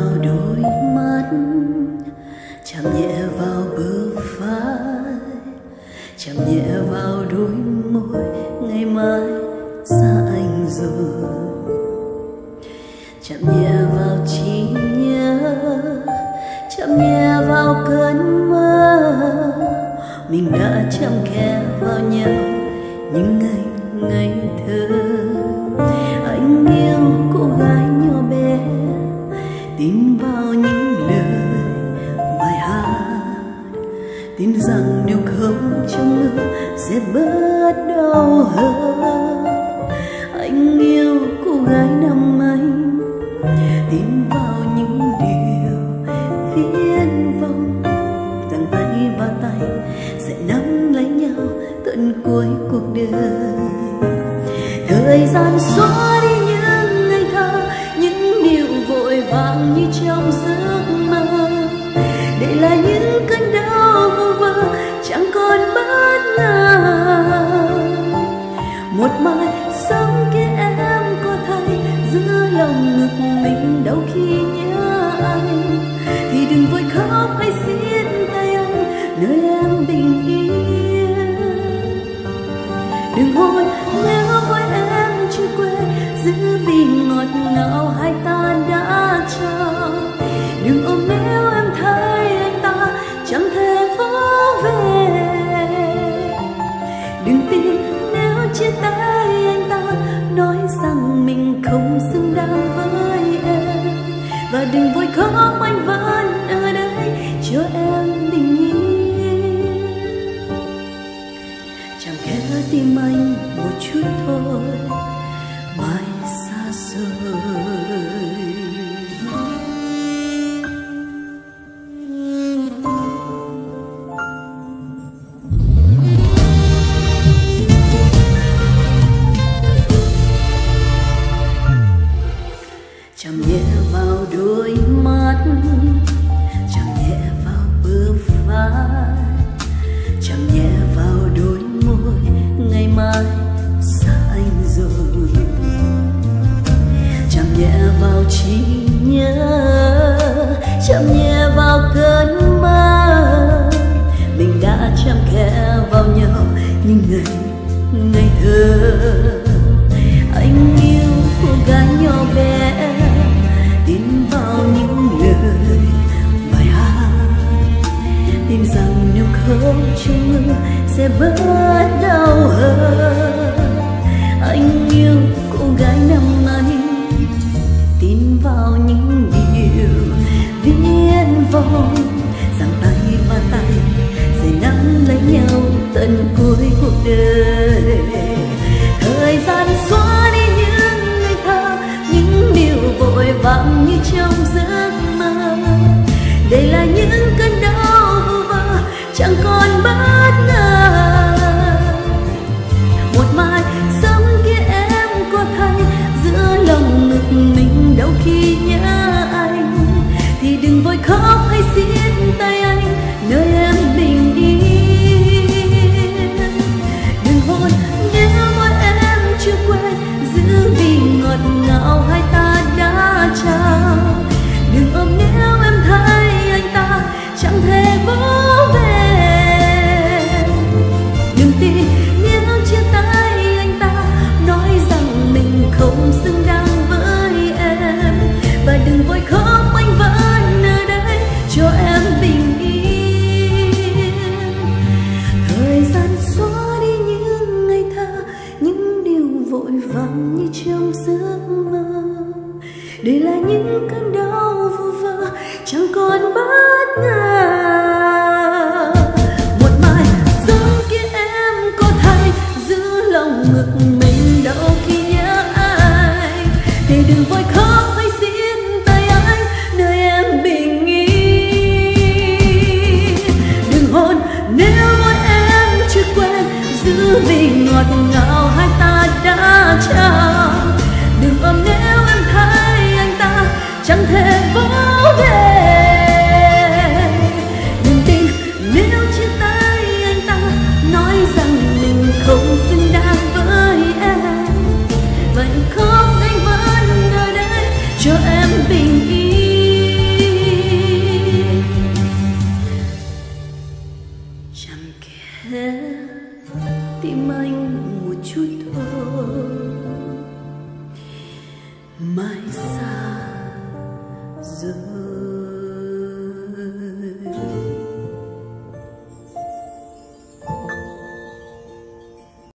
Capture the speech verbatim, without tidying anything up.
vào đôi mắt, chạm nhẹ vào bờ vai, chạm nhẹ vào đôi môi. Ngày mai xa anh rồi, chạm nhẹ vào trí nhớ, chạm nhẹ vào cơn mơ. Mình đã chạm khe vào nhau những ngày ngây thơ. Anh yêu cô gái nhỏ bé, tin vào những lời bài hát, tin rằng nếu không trong mưa sẽ bớt đau hơn. Anh yêu cô gái năm anh, tin vào những điều viễn vông, rằng tay và tay sẽ nắm lấy nhau tận cuối cuộc đời. Thời gian xóa đi những ngày thơ, những điều vội vàng như trong giấc mơ, để lại những cơn đau vô vơ chẳng còn bất ngờ. Một mai sống kia em có thấy giữa lòng ngực mình đau khi nhớ anh, thì đừng vội khóc hay xiết tay anh nơi em bình yên. Đừng hôn nếu với em chưa quên, giữ vì ngọt ngào hai ta đã trao. Đừng ôm nếu em thấy anh ta chẳng thể vỗ về. Đừng tin nếu chia tay anh ta nói rằng mình không xứng đáng với em. Và đừng vội khóc, anh vẫn ở đây cho em bình yên. Chẳng khe tim anh một chút thôi, mai xa xôi. Chạm nhẹ vào đôi mắt, chạm nhẹ vào bờ vai, chạm nhẹ vào đôi môi. Ngày mai xa anh rồi, chạm nhẹ vào trí nhớ, chạm nhẹ vào cơn mơ. Mình đã chạm khe vào nhau những ngày ngày thơ. Anh yêu cô gái nhỏ bé, tin vào những lời bài hát, tin rằng nếu không trong mưa sẽ bớt đau hơn. Anh yêu cô gái năm anh, tin vào những điều viễn vông, rằng tay và tay sẽ nắm lấy nhau tận cuối cuộc đời. Thời gian xóa đi những ngày thơ, những điều vội vàng như trong giấc mơ, để lại những cơn đau vô vơ chẳng còn bất ngờ. Một mai sớm kia em có thấy giữa lòng ngực mình đau khi nhớ anh, thì đừng vội khóc hay xiết tay anh nơi em bình yên. Đừng hôn nếu môi em chưa quên, giữ vì ngọt ngào hai ta đã trao. Đừng ôm nếu em thấy anh ta chẳng thể vỗ về. Đừng tin nếu chia tay anh ta nói rằng mình không xứng đáng với em. Và đừng vội khóc, anh vẫn ở đây cho em bình yên. Thời gian xóa đi những ngày thơ, những điều vội vàng như trong giấc mơ, để lại những cơn đau vô vơ chẳng còn bất ngờ. Một mai sớm kia em có thấy giữa lòng ngực mình đau khi nhớ ai, thì đừng vội khóc hay xiết tay anh nơi em bình yên. Đừng hôn nếu môi em chưa quên, giữ vì ngọt ngào hai ta đã trao. Đừng ôm nếu em thấy anh ta chẳng khẽ tim anh một chút thôi, mai xa rồi.